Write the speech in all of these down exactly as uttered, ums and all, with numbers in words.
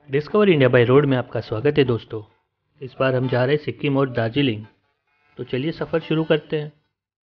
Discover India by road में आपका स्वागत है दोस्तों। इस बार हम जा रहे हैं सिक्किम और दार्जिलिंग। तो चलिए सफ़र शुरू करते हैं।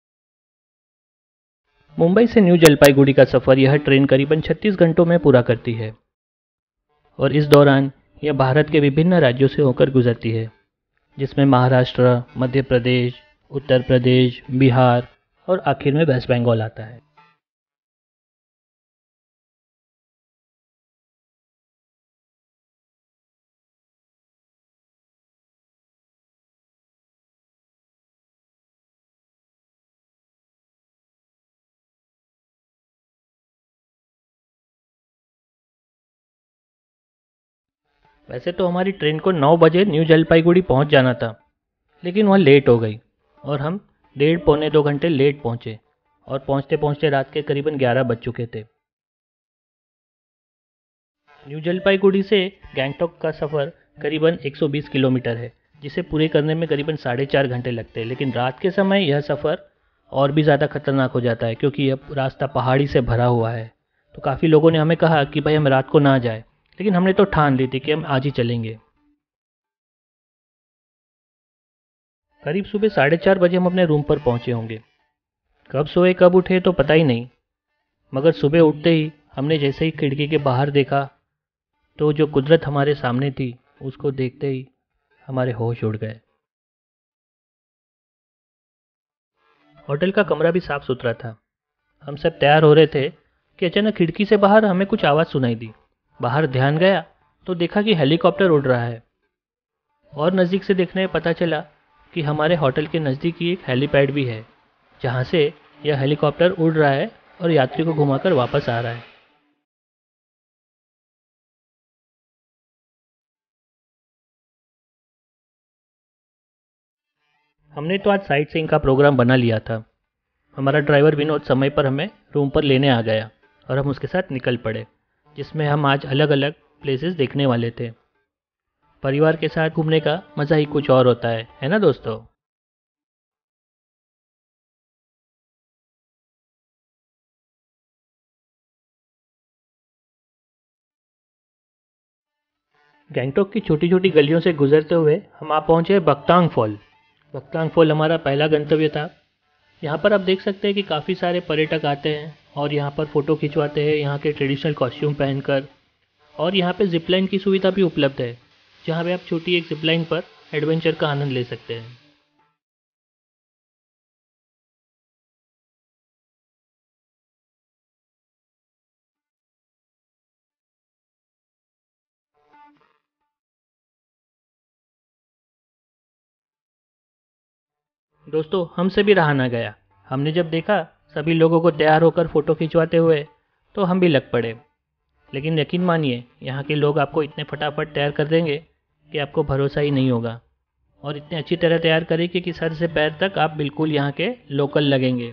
मुंबई से न्यू जलपाईगुड़ी का सफ़र यह ट्रेन करीबन छत्तीस घंटों में पूरा करती है और इस दौरान यह भारत के विभिन्न राज्यों से होकर गुजरती है, जिसमें महाराष्ट्र, मध्य प्रदेश, उत्तर प्रदेश, बिहार और आखिर में वेस्ट बंगाल आता है। वैसे तो हमारी ट्रेन को नौ बजे न्यू जलपाईगुड़ी पहुंच जाना था, लेकिन वह लेट हो गई और हम डेढ़ पौने दो घंटे लेट पहुंचे और पहुंचते पहुंचते रात के करीबन ग्यारह बज चुके थे। न्यू जलपाईगुड़ी से गैंगटॉक का सफ़र करीबन एक सौ बीस किलोमीटर है, जिसे पूरे करने में करीबन साढ़े चार घंटे लगते हैं। लेकिन रात के समय यह सफ़र और भी ज़्यादा खतरनाक हो जाता है, क्योंकि यह रास्ता पहाड़ी से भरा हुआ है। तो काफ़ी लोगों ने हमें कहा कि भाई हम रात को ना जाए, लेकिन हमने तो ठान ली थी कि हम आज ही चलेंगे। करीब सुबह साढ़े चार बजे हम अपने रूम पर पहुंचे होंगे। कब सोए कब उठे तो पता ही नहीं, मगर सुबह उठते ही हमने जैसे ही खिड़की के बाहर देखा तो जो कुदरत हमारे सामने थी, उसको देखते ही हमारे होश उड़ गए। होटल का कमरा भी साफ सुथरा था। हम सब तैयार हो रहे थे कि अचानक खिड़की से बाहर हमें कुछ आवाज़ सुनाई दी। बाहर ध्यान गया तो देखा कि हेलीकॉप्टर उड़ रहा है और नज़दीक से देखने में पता चला कि हमारे होटल के नज़दीक ही एक हेलीपैड भी है, जहाँ से यह हेलीकॉप्टर उड़ रहा है और यात्री को घुमाकर वापस आ रहा है। हमने तो आज साइट सीइंग का प्रोग्राम बना लिया था। हमारा ड्राइवर विनोद समय पर हमें रूम पर लेने आ गया और हम उसके साथ निकल पड़े, जिसमें हम आज अलग अलग प्लेसेस देखने वाले थे। परिवार के साथ घूमने का मज़ा ही कुछ और होता है है ना दोस्तों। गैंगटॉक की छोटी छोटी गलियों से गुजरते हुए हम आ पहुंचे बकतांग फॉल। बकतांग फॉल हमारा पहला गंतव्य था। यहाँ पर आप देख सकते हैं कि काफ़ी सारे पर्यटक आते हैं और यहाँ पर फ़ोटो खिंचवाते हैं यहाँ के ट्रेडिशनल कॉस्ट्यूम पहनकर। और यहाँ पे जिपलाइन की सुविधा भी उपलब्ध है, जहाँ पे आप छोटी एक जिपलाइन पर एडवेंचर का आनंद ले सकते हैं। दोस्तों, हमसे भी रहा ना गया। हमने जब देखा सभी लोगों को तैयार होकर फ़ोटो खिंचवाते हुए, तो हम भी लग पड़े। लेकिन यकीन मानिए, यहाँ के लोग आपको इतने फटाफट तैयार कर देंगे कि आपको भरोसा ही नहीं होगा, और इतने अच्छी तरह तैयार करेंगे कि सर से पैर तक आप बिल्कुल यहाँ के लोकल लगेंगे।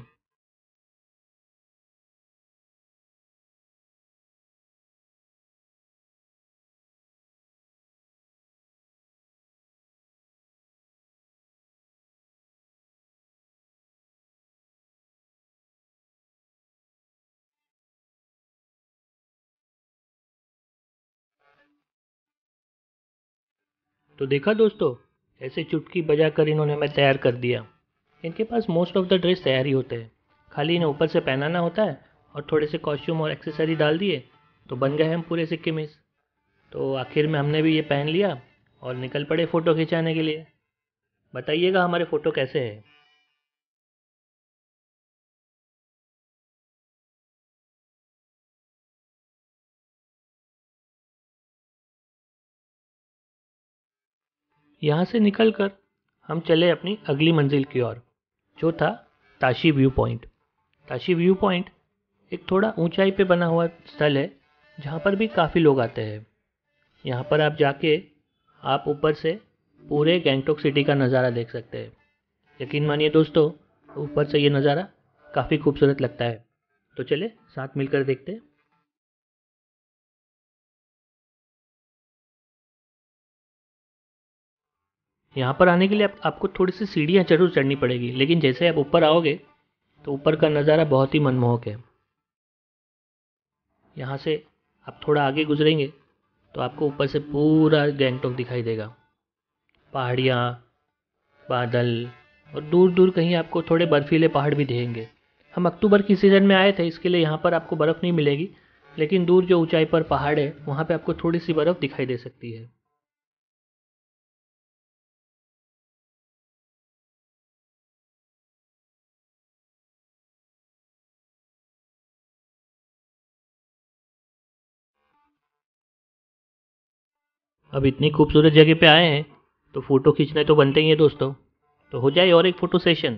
तो देखा दोस्तों, ऐसे चुटकी बजाकर इन्होंने हमें तैयार कर दिया। इनके पास मोस्ट ऑफ द ड्रेस तैयार ही होते हैं, खाली इन्हें ऊपर से पहनाना होता है और थोड़े से कॉस्ट्यूम और एक्सेसरी डाल दिए तो बन गए हम पूरे सिक्किमीज। तो आखिर में हमने भी ये पहन लिया और निकल पड़े फ़ोटो खिंचाने के लिए। बताइएगा हमारे फ़ोटो कैसे हैं। यहाँ से निकलकर हम चले अपनी अगली मंजिल की ओर, जो था Tashi view point. Tashi view point एक थोड़ा ऊंचाई पे बना हुआ स्थल है, जहाँ पर भी काफ़ी लोग आते हैं। यहाँ पर आप जाके आप ऊपर से पूरे गैंगटॉक सिटी का नज़ारा देख सकते हैं। यकीन मानिए दोस्तों, ऊपर से ये नज़ारा काफ़ी खूबसूरत लगता है। तो चले साथ मिलकर देखते हैं। यहाँ पर आने के लिए आप, आपको थोड़ी सी सीढ़ियाँ जरूर चढ़नी पड़ेगी, लेकिन जैसे आप ऊपर आओगे तो ऊपर का नज़ारा बहुत ही मनमोहक है। यहाँ से आप थोड़ा आगे गुजरेंगे तो आपको ऊपर से पूरा गैंगटॉक दिखाई देगा, पहाड़ियाँ, बादल और दूर दूर कहीं आपको थोड़े बर्फीले पहाड़ भी दिखेंगे। हम अक्टूबर की सीज़न में आए थे, इसके लिए यहाँ पर आपको बर्फ़ नहीं मिलेगी, लेकिन दूर जो ऊंचाई पर पहाड़ है वहाँ पे आपको थोड़ी सी बर्फ़ दिखाई दे सकती है। अब इतनी खूबसूरत जगह पे आए हैं तो फ़ोटो खींचने तो बनते ही हैं दोस्तों, तो हो जाए और एक फ़ोटो सेशन।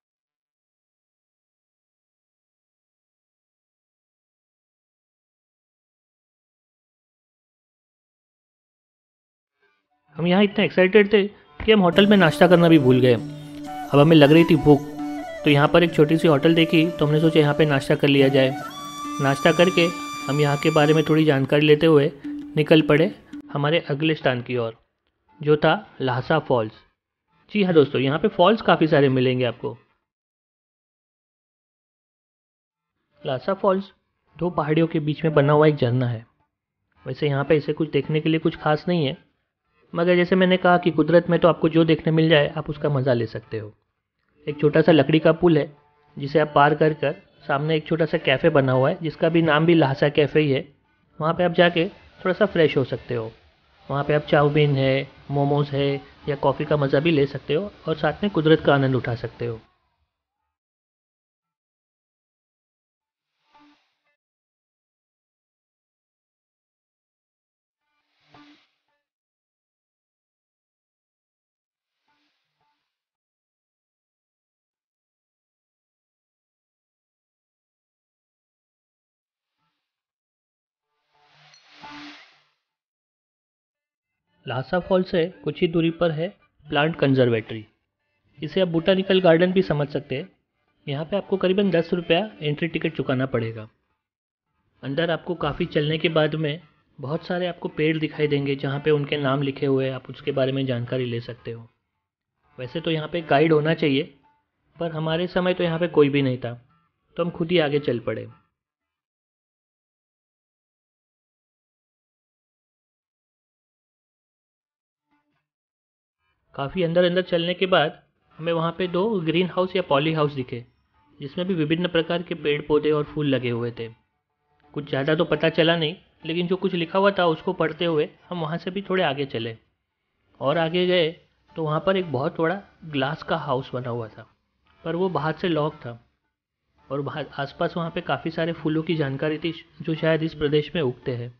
हम यहाँ इतने एक्साइटेड थे कि हम होटल में नाश्ता करना भी भूल गए। अब हमें लग रही थी भूख, तो यहाँ पर एक छोटी सी होटल देखी तो हमने सोचा यहाँ पे नाश्ता कर लिया जाए। नाश्ता करके हम यहाँ के बारे में थोड़ी जानकारी लेते हुए निकल पड़े हमारे अगले स्थान की ओर, जो था ल्हासा फॉल्स। जी हाँ दोस्तों, यहाँ पे फॉल्स काफ़ी सारे मिलेंगे आपको। ल्हासा फॉल्स दो पहाड़ियों के बीच में बना हुआ एक झरना है। वैसे यहाँ पे इसे कुछ देखने के लिए कुछ खास नहीं है, मगर जैसे मैंने कहा कि कुदरत में तो आपको जो देखने मिल जाए आप उसका मज़ा ले सकते हो। एक छोटा सा लकड़ी का पुल है जिसे आप पार कर कर सामने एक छोटा सा कैफ़े बना हुआ है, जिसका भी नाम भी ल्हासा कैफ़े ही है। वहाँ पे आप जाके थोड़ा सा फ्रेश हो सकते हो। वहाँ पे आप चाउमीन है, मोमोज़ है या कॉफ़ी का मज़ा भी ले सकते हो और साथ में कुदरत का आनंद उठा सकते हो। ल्हासा फॉल से कुछ ही दूरी पर है प्लांट कंजर्वेटरी। इसे आप बोटानिकल गार्डन भी समझ सकते हैं। यहाँ पे आपको करीबन दस रुपया एंट्री टिकट चुकाना पड़ेगा। अंदर आपको काफ़ी चलने के बाद में बहुत सारे आपको पेड़ दिखाई देंगे, जहाँ पे उनके नाम लिखे हुए हैं, आप उसके बारे में जानकारी ले सकते हो। वैसे तो यहाँ पे गाइड होना चाहिए, पर हमारे समय तो यहाँ पे कोई भी नहीं था, तो हम खुद ही आगे चल पड़े। काफ़ी अंदर अंदर चलने के बाद हमें वहाँ पे दो ग्रीन हाउस या पॉली हाउस दिखे, जिसमें भी विभिन्न प्रकार के पेड़ पौधे और फूल लगे हुए थे। कुछ ज़्यादा तो पता चला नहीं, लेकिन जो कुछ लिखा हुआ था उसको पढ़ते हुए हम वहाँ से भी थोड़े आगे चले। और आगे गए तो वहाँ पर एक बहुत बड़ा ग्लास का हाउस बना हुआ था, पर वो बाहर से लॉक था। और बाहर आसपास वहाँ पे काफ़ी सारे फूलों की जानकारी थी, जो शायद इस प्रदेश में उगते हैं।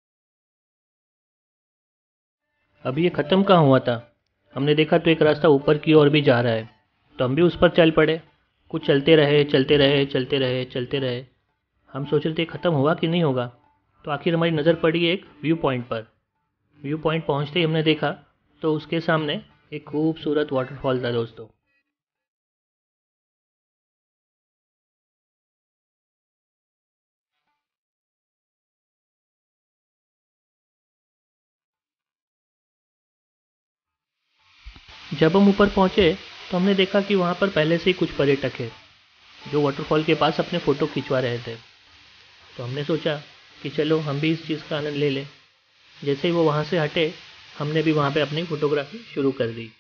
अभी ये ख़त्म कहाँ हुआ था, हमने देखा तो एक रास्ता ऊपर की ओर भी जा रहा है, तो हम भी उस पर चल पड़े। कुछ चलते रहे चलते रहे चलते रहे चलते रहे। हम सोच रहे थे ख़त्म हुआ कि नहीं होगा, तो आखिर हमारी नज़र पड़ी एक व्यू पॉइंट पर। व्यू पॉइंट पहुँचते ही हमने देखा तो उसके सामने एक खूबसूरत वाटरफॉल था दोस्तों। जब हम ऊपर पहुँचे तो हमने देखा कि वहाँ पर पहले से ही कुछ पर्यटक हैं, जो वाटरफॉल के पास अपने फ़ोटो खिंचवा रहे थे। तो हमने सोचा कि चलो हम भी इस चीज़ का आनंद ले लें। जैसे ही वो वहाँ से हटे, हमने भी वहाँ पे अपनी फ़ोटोग्राफी शुरू कर दी।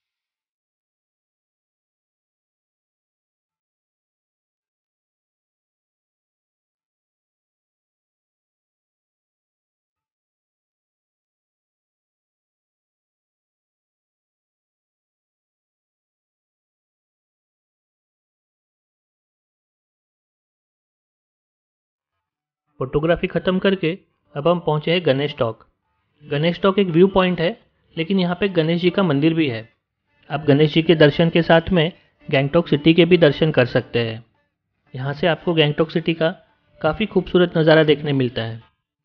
फ़ोटोग्राफी ख़त्म करके अब हम पहुँचे हैं गणेश टॉक। गणेश टॉक एक व्यू पॉइंट है, लेकिन यहाँ पे गणेश जी का मंदिर भी है। आप गणेश जी के दर्शन के साथ में गैंगटॉक सिटी के भी दर्शन कर सकते हैं। यहाँ से आपको गैंगटॉक सिटी का काफ़ी खूबसूरत नज़ारा देखने मिलता है।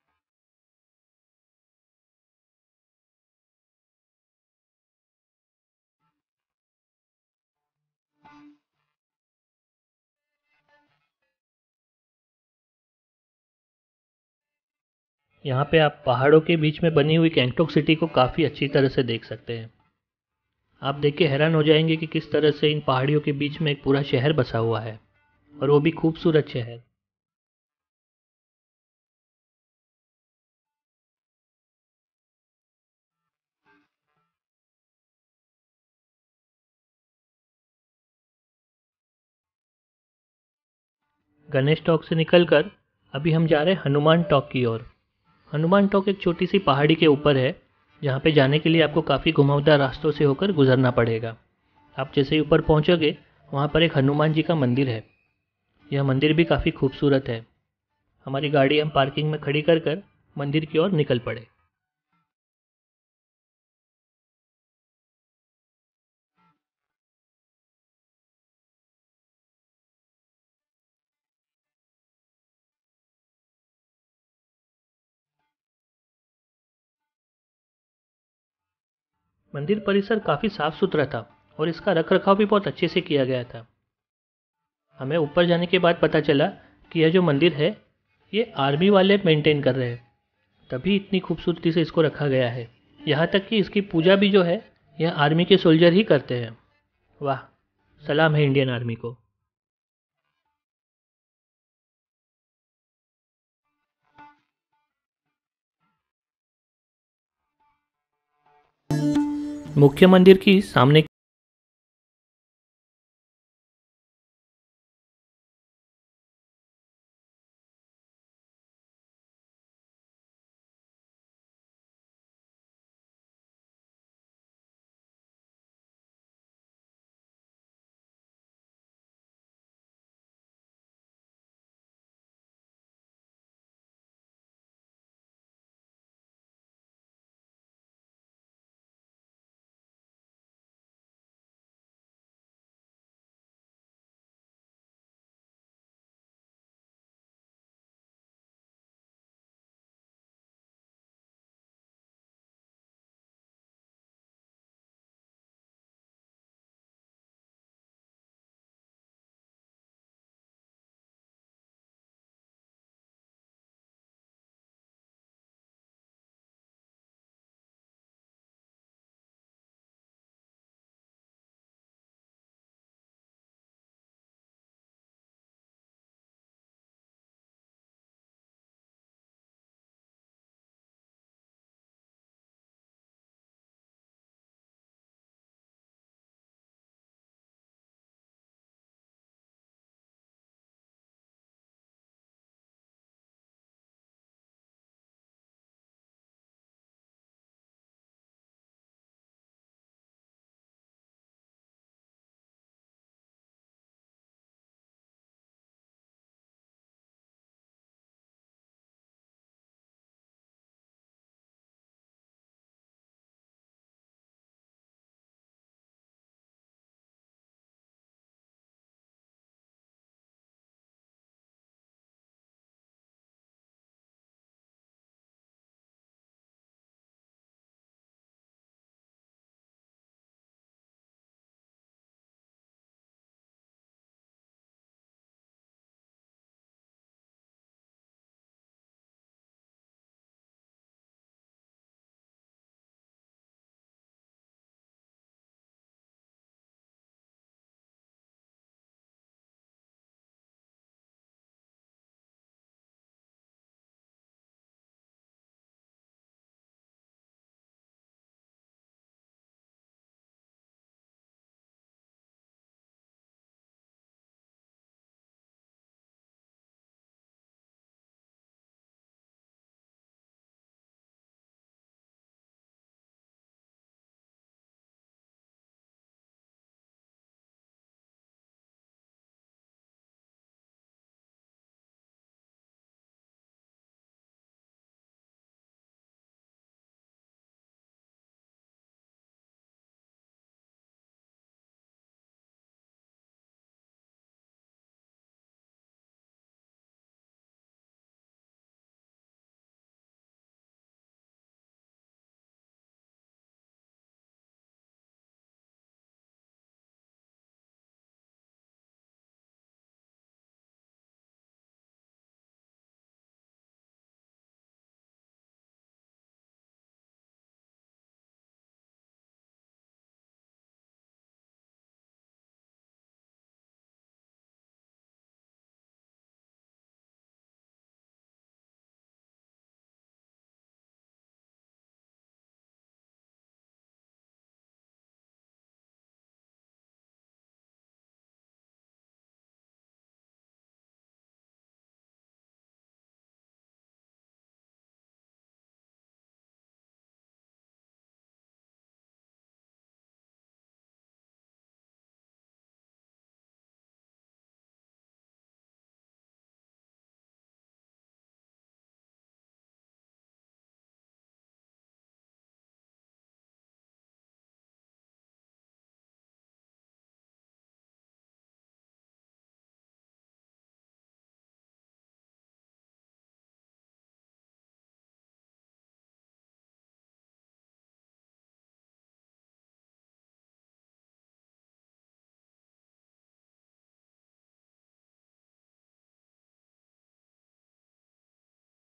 यहाँ पे आप पहाड़ों के बीच में बनी हुई गैंगटॉक सिटी को काफ़ी अच्छी तरह से देख सकते हैं। आप देख के हैरान हो जाएंगे कि किस तरह से इन पहाड़ियों के बीच में एक पूरा शहर बसा हुआ है, और वो भी खूबसूरत शहर। गणेश टॉक से निकलकर अभी हम जा रहे हैं हनुमान टॉक की ओर। हनुमान टॉक एक छोटी सी पहाड़ी के ऊपर है, जहाँ पे जाने के लिए आपको काफ़ी घुमावदार रास्तों से होकर गुजरना पड़ेगा। आप जैसे ही ऊपर पहुँचोगे वहाँ पर एक हनुमान जी का मंदिर है। यह मंदिर भी काफ़ी खूबसूरत है। हमारी गाड़ी हम पार्किंग में खड़ी कर कर मंदिर की ओर निकल पड़े। मंदिर परिसर काफ़ी साफ सुथरा था और इसका रख रखाव भी बहुत अच्छे से किया गया था। हमें ऊपर जाने के बाद पता चला कि यह जो मंदिर है ये आर्मी वाले मेंटेन कर रहे हैं, तभी इतनी खूबसूरती से इसको रखा गया है। यहाँ तक कि इसकी पूजा भी जो है यह आर्मी के सोल्जर ही करते हैं। वाह, सलाम है इंडियन आर्मी को। मुख्य मंदिर की सामने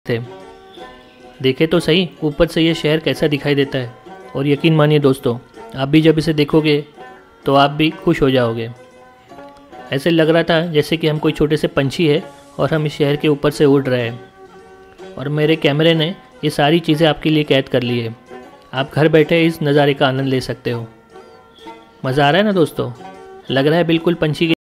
थे। देखे तो सही ऊपर से ये शहर कैसा दिखाई देता है, और यकीन मानिए दोस्तों, आप भी जब इसे देखोगे तो आप भी खुश हो जाओगे। ऐसे लग रहा था जैसे कि हम कोई छोटे से पंछी है और हम इस शहर के ऊपर से उड़ रहे हैं, और मेरे कैमरे ने ये सारी चीज़ें आपके लिए कैद कर ली है। आप घर बैठे इस नज़ारे का आनंद ले सकते हो। मज़ा आ रहा है ना दोस्तों? लग रहा है बिल्कुल पंछी